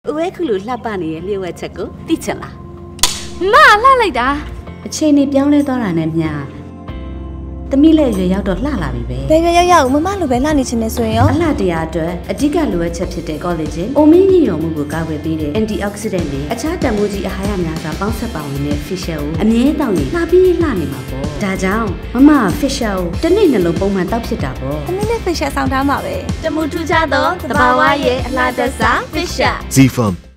ဝဲခုလိုလှပနေတဲ့လျှို့ဝှက်ချက်ကိုသိချင်လားမလှလိုက်တာအချိန်နေပြောင်းလဲသွားတာနဲ့မျှသမီးလည်းရွယ်ရောက်တော့လှလာပြီပဲဘယ်ရွယ်ရောက်မမလိုပဲလှနေချင်နေဆိုရင်ရောအလှတရားအတွက်အဓိကလိုအပ်ချက်ဖြစ်တဲ့ collagen အိုမင်းညင်ရော်မှုကိုကာကွယ်ပေးတဲ့ antioxidant တွေအခြားတန်ဖိုးကြီးအာဟာရများစွာပေါင်းစပ်ပါဝင်တဲ့ fish oil ကိုအမြဲတောင်းနေလှပြီးလှနေမှာပေါ့ဒါကြောင့်မမ fish oil တစ်နေ့နှလုံးပုံမှန်တောက်ဖြစ်တာပေါ့သမီးလည်း fish oil ဆောင်ထားမှာပဲတမှုထူးခြားသောသဘာဝရဲ့အလှသက်စာ fish oil Z-Farm